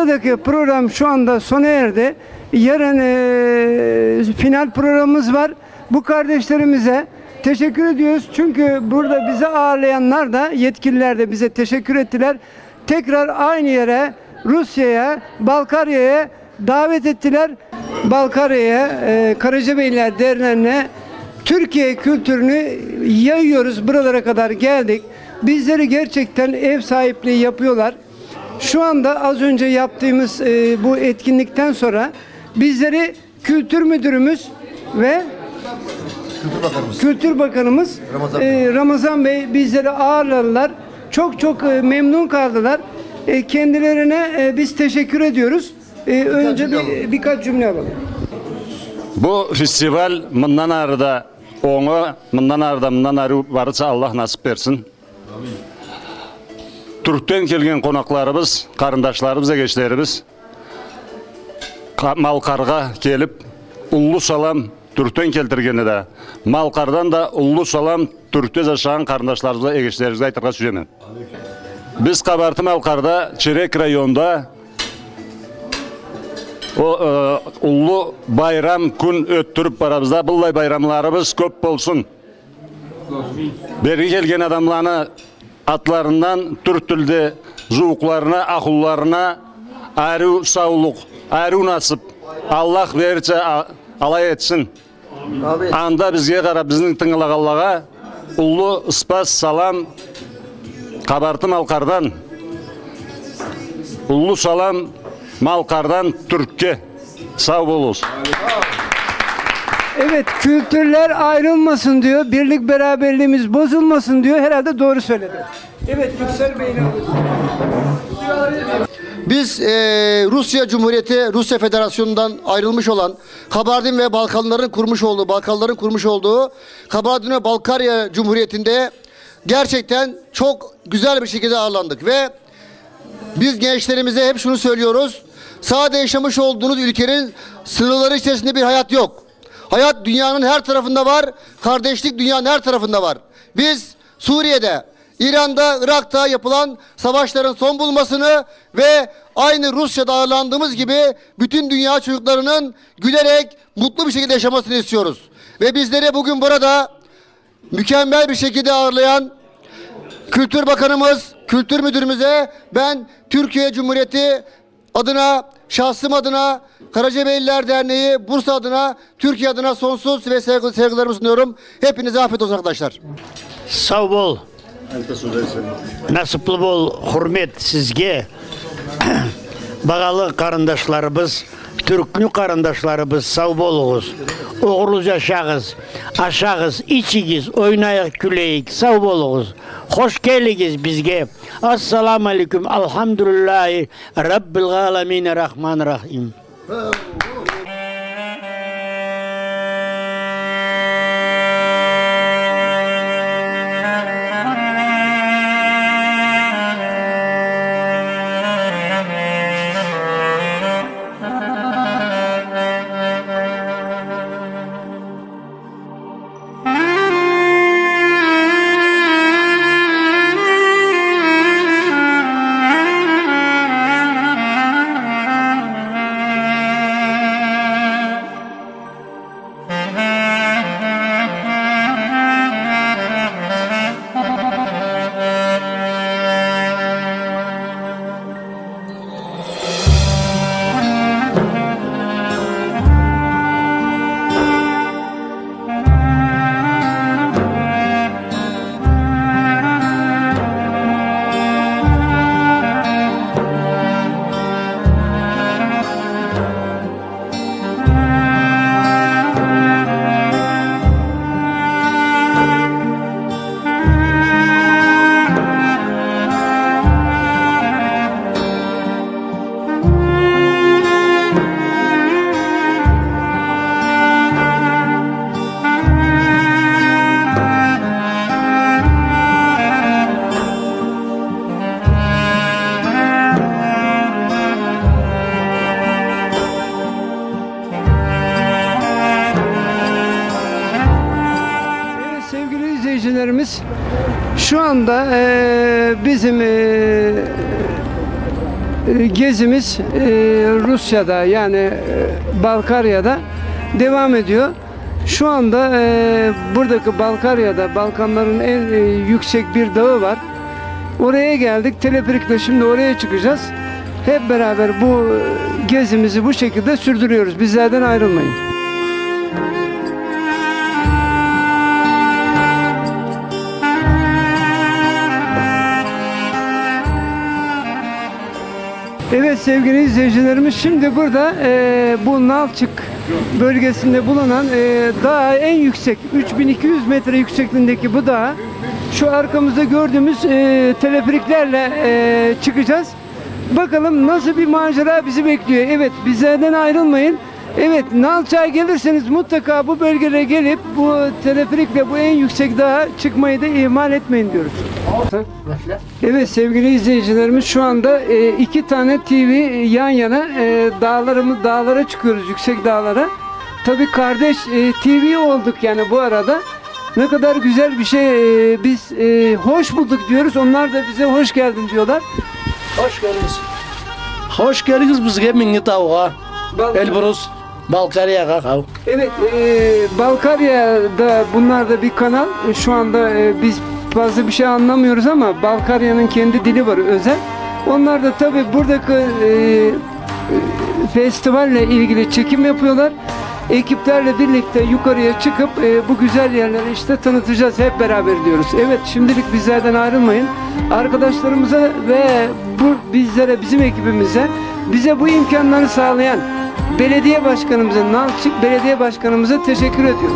Buradaki program şu anda sona erdi. Yarın final programımız var. Bu kardeşlerimize teşekkür ediyoruz. Çünkü burada bizi ağırlayanlar da, yetkililer de bize teşekkür ettiler. Tekrar aynı yere, Rusya'ya, Balkarya'ya davet ettiler. Balkarya'ya, Karacabeyliler Derneği'ne Türkiye kültürünü yayıyoruz. Buralara kadar geldik. Bizleri gerçekten ev sahipliği yapıyorlar. Şu anda az önce yaptığımız bu etkinlikten sonra bizleri Kültür Müdürümüz ve Kültür Bakanımız Ramazan Bey bizleri ağırladılar. Çok memnun kaldılar. Kendilerine biz teşekkür ediyoruz. Önce birkaç cümle alalım. Bu festival bundan arada bundan arı varsa Allah nasip etsin. Türk'ten kelgen konaklarımız, karındaşlarımız, egeçlerimiz Malkarga gelip ullu salam Türk'ten keltirgeni de Malkardan da ullu salam Türk'te yaşayan karındaşlarımıza, egeçlerimize aytırga süzemen. Biz Kabartı Malkarda, Çerek rayonda ullu bayram gün öttürüp barabızda. Bullay bayramlarımız köp bolsun. Beri gelgen adamlarını atlarından Türk tilde zuğuklarına, akıllarına ayrı sağlık, ayrı nasip Allah verirse alay etsin. Anda bizge qarab bizning tingilagallaga ullu ispas salam Kabartı Malkardan, ullu salam Malkardan Türk'e sağ olunuz. Evet, kültürler ayrılmasın diyor, birlik beraberliğimiz bozulmasın diyor. Herhalde doğru söyledi. Evet, Yüksel Bey'le. Biz Rusya Cumhuriyeti, Rusya Federasyonu'ndan ayrılmış olan Kabardin ve Balkanların kurmuş olduğu Kabardin ve Balkarya Cumhuriyeti'nde gerçekten çok güzel bir şekilde ağırlandık ve biz gençlerimize hep şunu söylüyoruz. Sade yaşamış olduğunuz ülkenin sınırları içerisinde bir hayat yok. Hayat dünyanın her tarafında var. Kardeşlik dünyanın her tarafında var. Biz Suriye'de, İran'da, Irak'ta yapılan savaşların son bulmasını ve aynı Rusya'da ağırlandığımız gibi bütün dünya çocuklarının gülerek mutlu bir şekilde yaşamasını istiyoruz. Ve bizleri bugün burada mükemmel bir şekilde ağırlayan Kültür Bakanımız, Kültür Müdürümüze ben Türkiye Cumhuriyeti adına, şahsım adına, Karacabeyliler Derneği, Bursa adına, Türkiye adına sonsuz ve saygılarımı sunuyorum. Hepinize afiyet olsun arkadaşlar. Sağ bol. Nasipli bol, hürmet sizge. Bağalı karındaşlarımız, Türk'lü karındaşlarımız sağ bolunuz. Oğurluz yaşağız, aşağız, içigiz, oynayık, küleyik, sağ bolunuz. Hoş geldiniz bizge. Assalamu alaikum, elhamdülillahi, Rabbil alemin, rahmanirrahim. Şu anda bizim gezimiz Rusya'da yani Balkarya'da devam ediyor. Şu anda buradaki Balkarya'da Balkanların en yüksek bir dağı var. Oraya geldik. Teleferikle şimdi oraya çıkacağız. Hep beraber bu gezimizi bu şekilde sürdürüyoruz. Bizlerden ayrılmayın. Evet sevgili izleyicilerimiz, şimdi burada bu Nalçık bölgesinde bulunan dağ en yüksek 3200 metre yüksekliğindeki bu dağa şu arkamızda gördüğümüz teleferiklerle çıkacağız. Bakalım nasıl bir macera bizi bekliyor. Evet, bizlerden ayrılmayın. Evet, Nalçık'a gelirseniz mutlaka bu bölgelere gelip bu teleferikle bu en yüksek dağa çıkmayı da ihmal etmeyin diyoruz. Evet sevgili izleyicilerimiz, şu anda iki tane TV yan yana dağlara çıkıyoruz, yüksek dağlara. Tabii kardeş TV olduk yani bu arada. Ne kadar güzel bir şey, biz hoş bulduk diyoruz, onlar da bize hoş geldin diyorlar. Hoş geldiniz. Hoş geldiniz bizge minni tavga. Elbrus Balkarya'ga. Evet, Balkarya'da bunlar da bir kanal. Şu anda biz fazla bir şey anlamıyoruz ama Balkarya'nın kendi dili var özel. Onlar da tabii buradaki festivalle ilgili çekim yapıyorlar. Ekiplerle birlikte yukarıya çıkıp bu güzel yerleri işte tanıtacağız hep beraber diyoruz. Evet, şimdilik bizlerden ayrılmayın. Arkadaşlarımıza ve bizlere, bizim ekibimize, bize bu imkanları sağlayan belediye başkanımıza, Nalçık Belediye Başkanımıza teşekkür ediyoruz.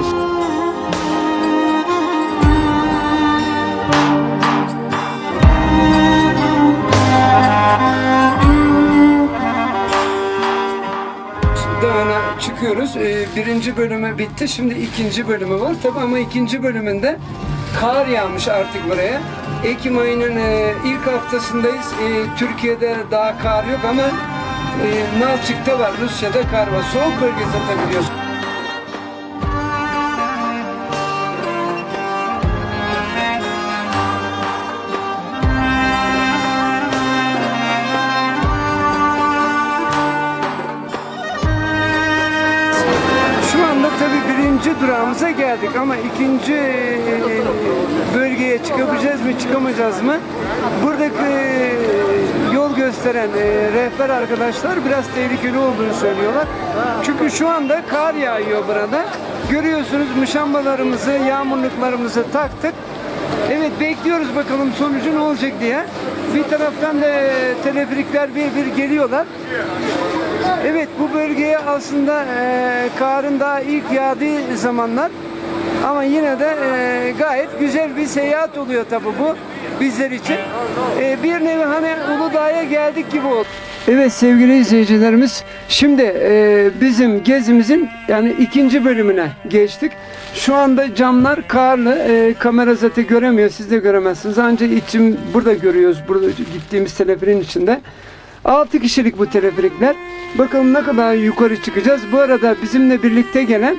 Dağına çıkıyoruz. Birinci bölümü bitti. Şimdi ikinci bölümü var. Tabii ama ikinci bölümünde kar yağmış artık buraya. Ekim ayının ilk haftasındayız. Türkiye'de daha kar yok ama Nalçık'ta var. Rusya'da kar var. Soğuk bölge zaten biliyorsun. Şu anda tabii birinci durağımıza geldik ama ikinci bölgeye çıkabileceğiz mi, çıkamayacağız mı? Buradaki yol gösteren rehber arkadaşlar biraz tehlikeli olduğunu söylüyorlar. Çünkü şu anda kar yağıyor burada. Görüyorsunuz, muşambalarımızı, yağmurluklarımızı taktık. Evet, bekliyoruz bakalım sonucu ne olacak diye. Bir taraftan da teleferikler bir geliyorlar. Evet, bu bölgeye aslında karın daha ilk yağdığı zamanlar ama yine de gayet güzel bir seyahat oluyor tabi bu bizler için. Bir nevi hani Uludağ'a geldik gibi oldu. Evet sevgili izleyicilerimiz, şimdi bizim gezimizin yani ikinci bölümüne geçtik. Şu anda camlar karlı, kamera zaten göremiyor, siz de göremezsiniz. Ancak içim burada görüyoruz, burada gittiğimiz teleferin içinde. 6 kişilik bu teleferikler. Bakalım ne kadar yukarı çıkacağız. Bu arada bizimle birlikte gelen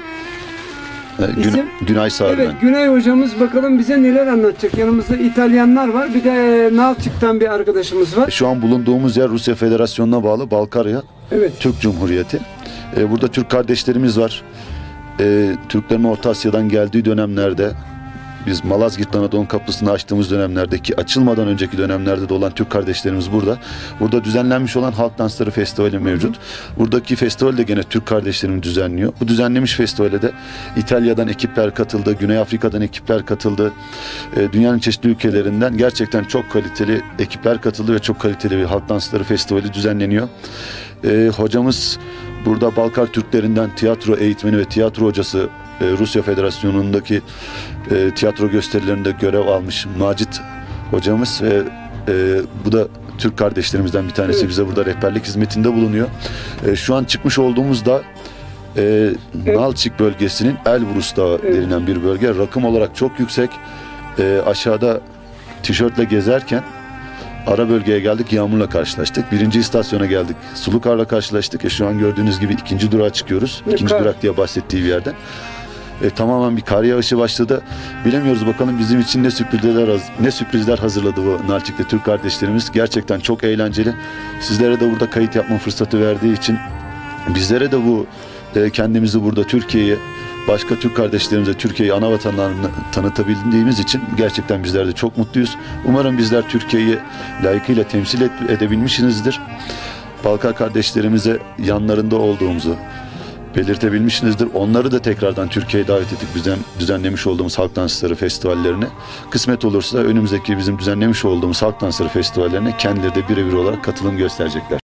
Günay Sağır evet, ben. Günay hocamız bakalım bize neler anlatacak. Yanımızda İtalyanlar var. Bir de Nalçık'tan bir arkadaşımız var. Şu an bulunduğumuz yer Rusya Federasyonu'na bağlı Balkarya Evet. Türk Cumhuriyeti. Burada Türk kardeşlerimiz var. Türklerin Orta Asya'dan geldiği dönemlerde, biz Malazgirt Anadolu Kapısı'nı açtığımız dönemlerdeki, açılmadan önceki dönemlerde de olan Türk kardeşlerimiz burada. Burada düzenlenmiş olan Halk Dansları Festivali mevcut. Buradaki festival de gene Türk kardeşlerimiz düzenliyor. Bu düzenlemiş festivale de İtalya'dan ekipler katıldı, Güney Afrika'dan ekipler katıldı. Dünyanın çeşitli ülkelerinden gerçekten çok kaliteli ekipler katıldı ve çok kaliteli bir Halk Dansları Festivali düzenleniyor. Hocamız burada Balkar Türklerinden tiyatro eğitmeni ve tiyatro hocası, Rusya Federasyonu'ndaki tiyatro gösterilerinde görev almış Macit hocamız ve bu da Türk kardeşlerimizden bir tanesi. Evet. Bize burada rehberlik hizmetinde bulunuyor. Şu an çıkmış olduğumuz da Nalçık bölgesinin Elbrus Dağı denilen bir bölge. Rakım olarak çok yüksek. Aşağıda tişörtle gezerken ara bölgeye geldik, yağmurla karşılaştık. Birinci istasyona geldik, Sulukar'la karşılaştık. Şu an gördüğünüz gibi ikinci durağa çıkıyoruz. İkinci durak diye bahsettiği bir yerden. Tamamen bir kar yağışı başladı. Bilemiyoruz bakalım bizim için ne sürprizler hazırladı bu Nalçik'te Türk kardeşlerimiz. Gerçekten çok eğlenceli. Sizlere de burada kayıt yapma fırsatı verdiği için, bizlere de bu kendimizi burada Türkiye'yi, başka Türk kardeşlerimize Türkiye'yi, ana vatanlarını tanıtabildiğimiz için gerçekten bizler de çok mutluyuz. Umarım bizler Türkiye'yi layıkıyla temsil edebilmişsinizdir. Balkar kardeşlerimize yanlarında olduğumuzu belirtebilmişsinizdir. Onları da tekrardan Türkiye'ye davet edip düzenlemiş olduğumuz halk dansları festivallerine, kısmet olursa önümüzdeki bizim düzenlemiş olduğumuz halk dansları festivallerine kendileri de birebir olarak katılım gösterecekler.